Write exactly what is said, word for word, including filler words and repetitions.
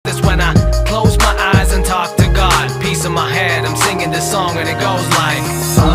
That's when I close my eyes and talk to God. Peace in my head, I'm singing this song and it goes like